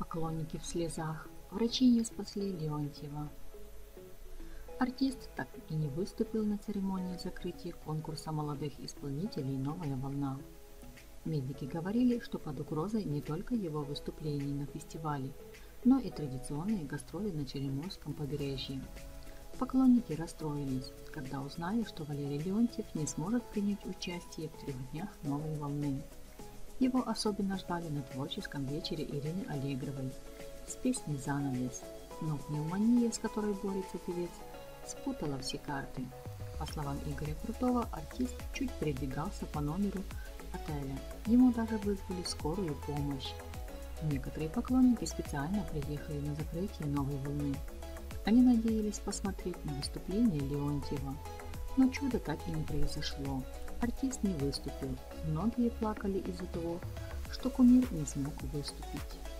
Поклонники в слезах. Врачи не спасли Леонтьева. Артист так и не выступил на церемонии закрытия конкурса молодых исполнителей «Новая волна». Медики говорили, что под угрозой не только его выступления на фестивале, но и традиционные гастроли на Черноморском побережье. Поклонники расстроились, когда узнали, что Валерий Леонтьев не сможет принять участие в 3 днях «Новой волны». Его особенно ждали на творческом вечере Ирины Аллегровой с песней «Занавес», но пневмония, с которой борется певец, спутала все карты. По словам Игоря Крутого, артист чуть передвигался по номеру отеля. Ему даже вызвали скорую помощь. Некоторые поклонники специально приехали на закрытие «Новой волны». Они надеялись посмотреть на выступление Леонтьева, но чудо так и не произошло. Артист не выступил. Многие плакали из-за того, что кумир не смог выступить.